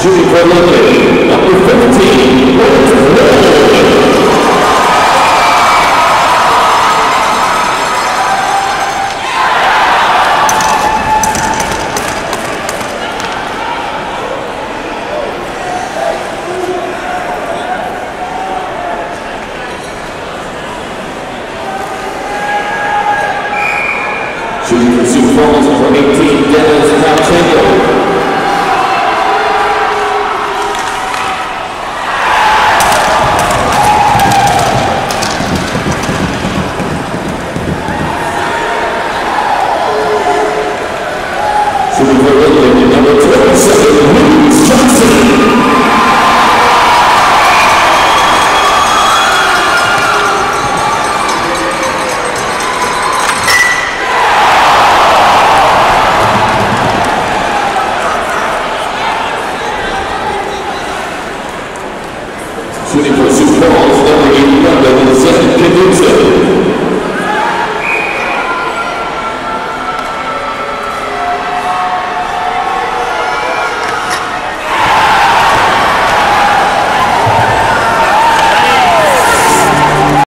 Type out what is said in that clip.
Shooting for London, number 15, Ward. Shooting for Sioux Falls, number 18, Dennis Pauchenko. Shooting for London, number 27, Lucas Johnson. Shooting for Sioux Falls, number 81, Zach Knudsen.